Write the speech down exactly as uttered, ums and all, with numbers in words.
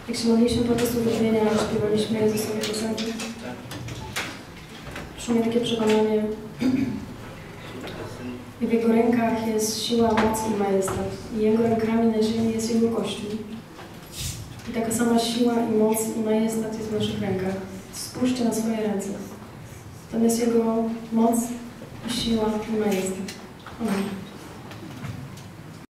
Jak się modliliśmy podczas uwielbienia, śpiewaliśmy Jezusowi piosenki, przyszło mi takie przekonanie, i w Jego rękach jest siła, moc i majestat. I Jego rękami na ziemi jest Jego Kościół. I taka sama siła i moc i majestat jest w naszych rękach. Spójrzcie na swoje ręce. Tam jest Jego moc i siła i majestat. Amen.